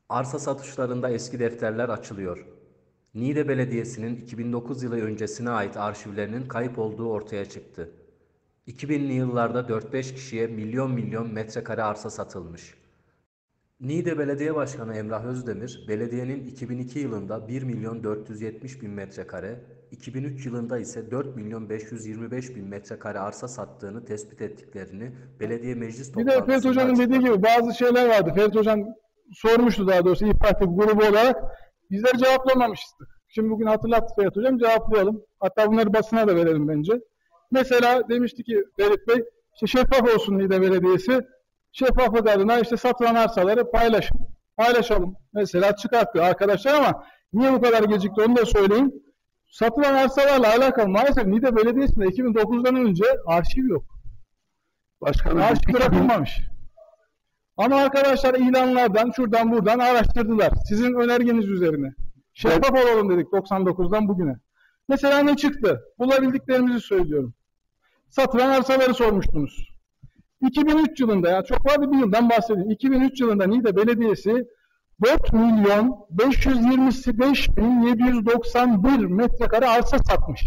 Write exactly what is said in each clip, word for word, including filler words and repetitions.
Arsa satışlarında eski defterler açılıyor. Niğde Belediyesi'nin iki bin dokuz yılı öncesine ait arşivlerinin kayıp olduğu ortaya çıktı. iki binli yıllarda dört beş kişiye milyon milyon metrekare arsa satılmış. Niğde Belediye Başkanı Emrah Özdemir, belediyenin iki bin iki yılında bir milyon dört yüz yetmiş bin metrekare, iki bin üç yılında ise dört milyon beş yüz yirmi beş bin metrekare arsa sattığını tespit ettiklerini belediye meclis Bir de Ferit toplantısında Hoca'nın dediği açıkladı. gibi bazı şeyler vardı. Ferit Hocam sormuştu daha doğrusu İYİ Parti grubu olarak. Bizler cevaplamamıştık. Şimdi bugün hatırlattı Ferit Hocam, cevaplayalım. Hatta bunları basına da verelim bence. Mesela demişti ki Ferit Bey, işte şeffaf olsun Niğde Belediyesi. Şeffaflık adına işte satılan arsaları paylaşın. Paylaşalım. Mesela çıkarttı arkadaşlar ama niye bu kadar gecikti onu da söyleyeyim. Satılan arsalarla alakalı maalesef Niğde Belediyesi'nde iki bin dokuzdan önce arşiv yok. Başkanım, Arşiv bırakılmamış. Ama arkadaşlar ilanlardan, şuradan buradan araştırdılar. Sizin önergeniz üzerine. Şeffaf olalım dedik doksan dokuzdan bugüne. Mesela ne çıktı? Bulabildiklerimizi söylüyorum. Satılan arsaları sormuştunuz. iki bin üç yılında, ya çok var bir yıldan bahsedeyim. iki bin üç yılında Niğde Belediyesi dört milyon beş yüz yirmi beş bin yedi yüz doksan bir metrekare arsa satmış.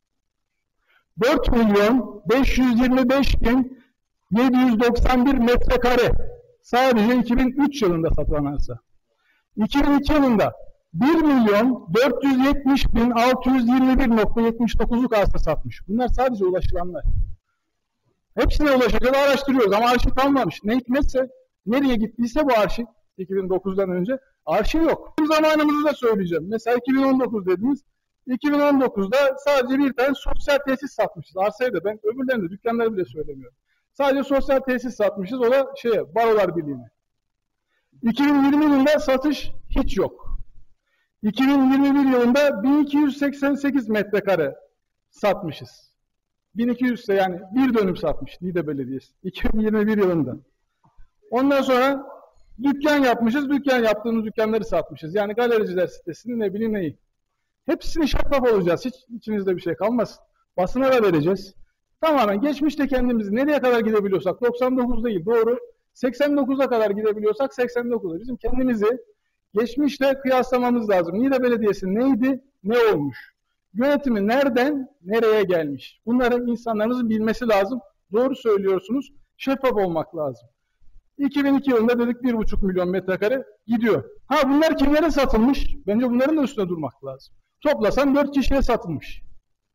dört milyon beş yüz yirmi beş bin yedi yüz doksan bir metrekare sadece iki bin üç yılında satılan arsa. iki bin iki yılında bir milyon dört yüz yetmiş bin altı yüz yirmi bir nokta yetmiş dokuzluk arsa satmış. Bunlar sadece ulaşılanlar. Hepsine ulaşacağız, araştırıyoruz ama arşiv kalmamış. Ne hikmetse, nereye gittiyse bu arşiv iki bin dokuzdan önce arşiv yok. Bizim zamanımızı da söyleyeceğim. Mesela iki bin on dokuz dediniz. iki bin on dokuzda sadece bir tane sosyal tesis satmışız. Arsayı da ben öbürlerinde dükkanları bile söylemiyorum. Sadece sosyal tesis satmışız. O da şeye, Barolar Birliği'ne. iki bin yirmi yılında satış hiç yok. iki bin yirmi bir yılında bin iki yüz seksen sekiz metrekare satmışız. bin iki yüz ise yani bir dönüm satmış Niğde Belediyesi. iki bin yirmi bir yılında. Ondan sonra dükkan yapmışız. Dükkan yaptığımız dükkanları satmışız. Yani galericiler sitesini ne bileyim neyi. Hepsini şeffaf olacağız. Hiç içinizde bir şey kalmasın. Basına da vereceğiz. Tamamen geçmişte kendimizi nereye kadar gidebiliyorsak doksan dokuz değil doğru. seksen dokuza kadar gidebiliyorsak seksen dokuzda. Bizim kendimizi geçmişle kıyaslamamız lazım. Niğde Belediyesi neydi, ne olmuş? Yönetimi nereden, nereye gelmiş? Bunları insanlarımızın bilmesi lazım. Doğru söylüyorsunuz. Şeffaf olmak lazım. iki bin iki yılında dedik bir buçuk milyon metrekare gidiyor. Ha bunlar kimlere satılmış? Bence bunların da üstüne durmak lazım. Toplasan dört kişiye satılmış.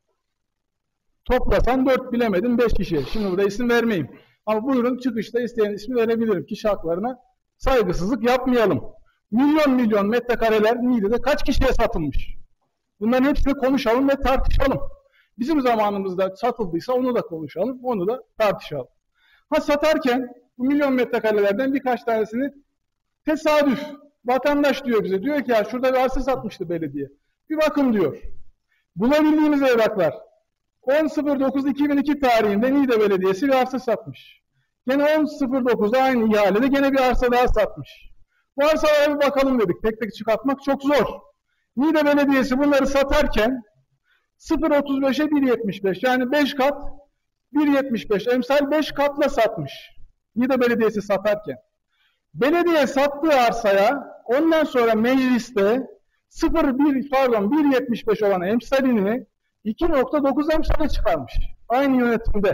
Toplasan dört bilemedim beş kişiye. Şimdi burada isim vermeyeyim. Ama buyurun çıkışta isteyen ismi verebilirim. Kişi haklarına saygısızlık yapmayalım. Milyon milyon metrekareler Niğde'de kaç kişiye satılmış? Bunların hepsini konuşalım ve tartışalım. Bizim zamanımızda satıldıysa onu da konuşalım, onu da tartışalım. Ha satarken bu milyon metrekarelerden birkaç tanesini tesadüf, vatandaş diyor bize. Diyor ki ya şurada bir arsa satmıştı belediye. Bir bakın diyor. Bulabildiğimiz evraklar. on dokuz iki bin iki tarihinde Niğde Belediyesi bir arsa satmış. Gene on dokuzda aynı ihalede gene bir arsa daha satmış. Bu arsalara bir bakalım dedik. Tek tek çıkartmak çok zor. Niğde Belediyesi bunları satarken sıfır virgül otuz beşe bir virgül yetmiş beş yani beş kat bir virgül yetmiş beş emsal beş katla satmış. Niğde Belediyesi satarken. Belediye sattığı arsaya ondan sonra mecliste sıfır virgül bir pardon bir virgül yetmiş beş olan emsalini iki nokta dokuz emsale çıkarmış. Aynı yönetimde.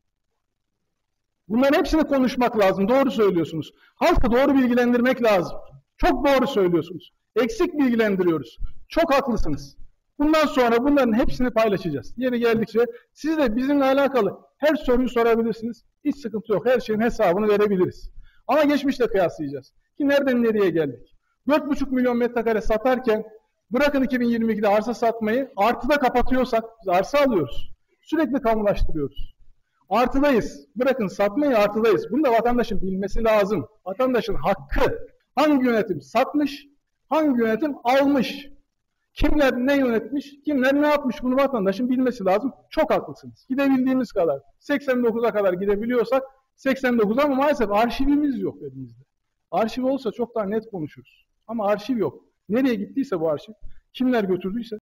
Bunların hepsini konuşmak lazım. Doğru söylüyorsunuz. Halkı doğru bilgilendirmek lazım. Çok doğru söylüyorsunuz. Eksik bilgilendiriyoruz. Çok haklısınız. Bundan sonra bunların hepsini paylaşacağız. Yeri geldikçe siz de bizimle alakalı her soruyu sorabilirsiniz. Hiç sıkıntı yok. Her şeyin hesabını verebiliriz. Ama geçmişle kıyaslayacağız. Ki nereden nereye geldik? dört buçuk milyon metrekare satarken bırakın iki bin yirmi ikide arsa satmayı artıda kapatıyorsak biz arsa alıyoruz. Sürekli kamulaştırıyoruz. Artıdayız. Bırakın satmayı artıdayız. Bunu da vatandaşın bilmesi lazım. Vatandaşın hakkı. Hangi yönetim satmış, hangi yönetim almış? Kimler ne yönetmiş, kimler ne yapmış bunu vatandaşın bilmesi lazım. Çok haklısınız. Gidebildiğimiz kadar. seksen dokuza kadar gidebiliyorsak seksen dokuz ama maalesef arşivimiz yok elimizde. Arşiv olsa çok daha net konuşuruz. Ama arşiv yok. Nereye gittiyse bu arşiv, kimler götürdüyse